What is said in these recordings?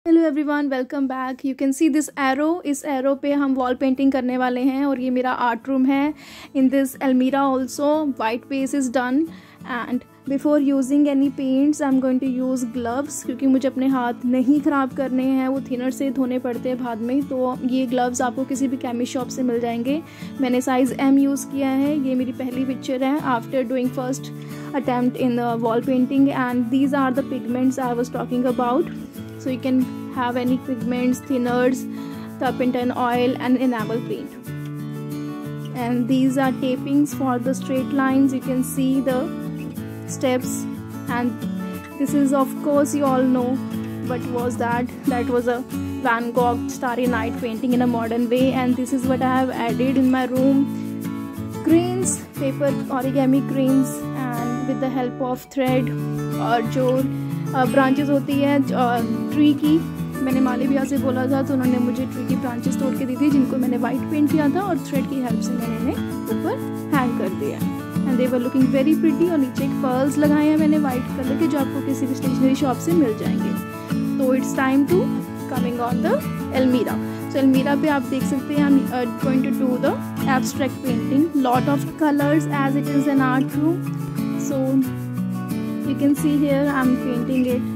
Hello everyone, welcome back. You can see this arrow. इस arrow पे हम wall painting करने वाले हैं और ये मेरा आर्ट रूम है। इन दिस अलमीरा also white base is done and before using any paints I am going to use gloves, क्योंकि मुझे अपने हाथ नहीं ख़राब करने हैं, वो थिनर से धोने पड़ते हैं बाद में। तो ये ग्लव्स आपको किसी भी केमिस्ट शॉप से मिल जाएंगे। मैंने साइज़ M यूज़ किया है। ये मेरी पहली पिक्चर है after doing first attempt in the wall painting, and these are the pigments I was talking about. So you can have any pigments, thinners, turpentine oil and enamel paint. And these are tapings for the straight lines. You can see the steps, and this is, of course, you all know what was that was a Van Gogh Starry Night painting in a modern way. And this is what I have added in my room: greens, paper origami greens, and with the help of thread और जो branches होती है tree की। मैंने माली भैया से बोला था तो उन्होंने मुझे ट्री की ब्रांचेस तोड़ के दी थी, जिनको मैंने वाइट पेंट किया था और थ्रेड की हेल्प से मैंने इन्हें ऊपर हैंग कर दिया। And they were looking very pretty. और नीचे एक पर्ल्स लगाए हैं मैंने वाइट कलर के, जो आपको किसी भी स्टेशनरी शॉप से मिल जाएंगे। तो it's time to coming on the अलमीरा। So अलमीरा पे आप देख सकते हैं I am going to do the abstract painting, lot of colors as it is an art room. So you can see here I'm painting it.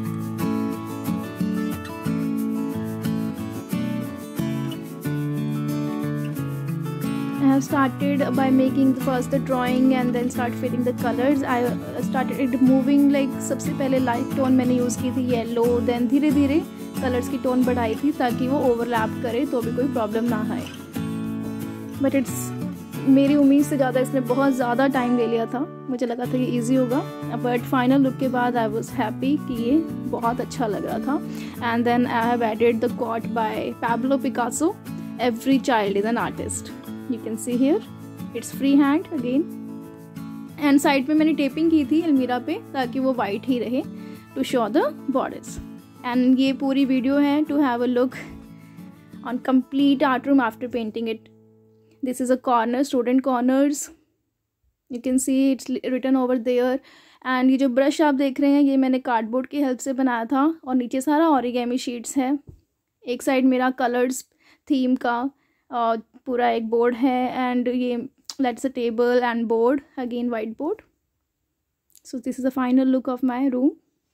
I have started by making first the drawing and then start filling the colors. I started it moving like सबसे पहले light tone मैंने use की थी yellow, then धीरे धीरे colours की tone बढ़ाई थी ताकि वो ओवरलैप करे तो भी कोई प्रॉब्लम ना आए। बट मेरी उम्मीद से ज़्यादा इसने बहुत ज़्यादा टाइम ले लिया था। मुझे लगा था ये इजी होगा, बट फाइनल लुक के बाद आई वाज हैप्पी कि ये बहुत अच्छा लग रहा था। And then I have added the quote by Pablo Picasso, every child is an artist. You can see here it's free hand again. And side में मैंने टेपिंग की थी अलमीरा पे ताकि वो वाइट ही रहे to show the borders. And ये पूरी वीडियो है to have a look on complete art room after painting it. This is a corner, student corners. You can see it's written over there. And ये जो brush आप देख रहे हैं ये मैंने कार्डबोर्ड की हेल्प से बनाया था और नीचे सारा ऑरिगेमी शीट्स है। एक साइड मेरा कलर्स थीम का पूरा एक बोर्ड है, एंड ये let's a table and board, again white board. So this is the final look of my room.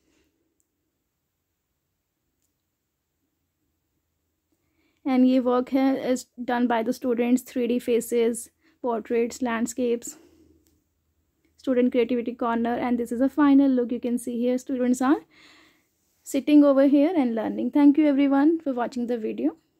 And ये वर्क है is done by the students, 3D faces, portraits, landscapes, student creativity corner, and this is a final look. You can see here students are sitting over here and learning. Thank you everyone for watching the video.